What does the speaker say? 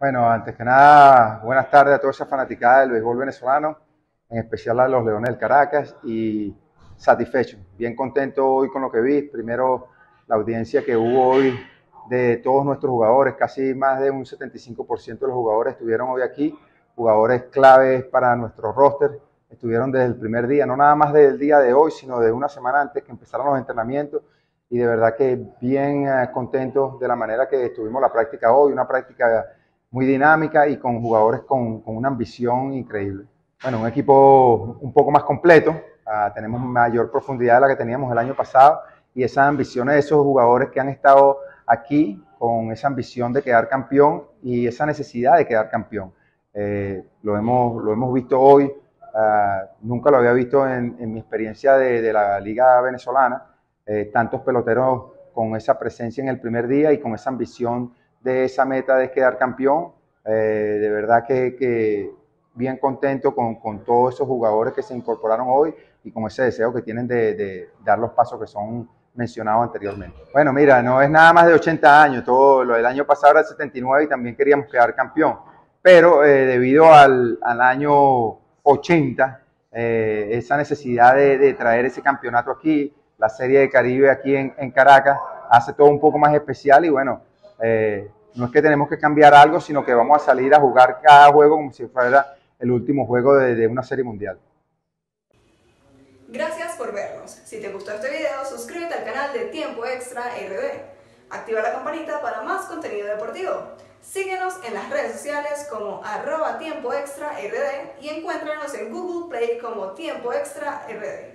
Bueno, antes que nada, buenas tardes a toda esa fanaticada del béisbol venezolano, en especial a los Leones del Caracas, y satisfecho, bien contento hoy con lo que vi. Primero, la audiencia que hubo hoy de todos nuestros jugadores, casi más de un 75% de los jugadores estuvieron hoy aquí, jugadores claves para nuestro roster, estuvieron desde el primer día, no nada más del día de hoy, sino de una semana antes que empezaron los entrenamientos, y de verdad que bien contentos de la manera que estuvimos la práctica hoy, una práctica muy dinámica y con jugadores con una ambición increíble. Bueno, un equipo un poco más completo, tenemos mayor profundidad de la que teníamos el año pasado y esas ambiciones de esos jugadores que han estado aquí con esa ambición de quedar campeón y esa necesidad de quedar campeón. Lo hemos visto hoy, nunca lo había visto en mi experiencia de la Liga Venezolana, tantos peloteros con esa presencia en el primer día y con esa ambición de esa meta de quedar campeón. De verdad que bien contento con todos esos jugadores que se incorporaron hoy y con ese deseo que tienen de dar los pasos que son mencionados anteriormente. Bueno, mira, no es nada más de 80 años, todo lo del año pasado era el 79 y también queríamos quedar campeón, pero debido al año 80, esa necesidad de traer ese campeonato aquí, la Serie de Caribe aquí en Caracas, hace todo un poco más especial y bueno, no es que tenemos que cambiar algo, sino que vamos a salir a jugar cada juego como si fuera el último juego de una serie mundial. Gracias por vernos. Si te gustó este video, suscríbete al canal de Tiempo Extra RD. Activa la campanita para más contenido deportivo. Síguenos en las redes sociales como @TiempoExtraRD y encuéntranos en Google Play como Tiempo Extra RD.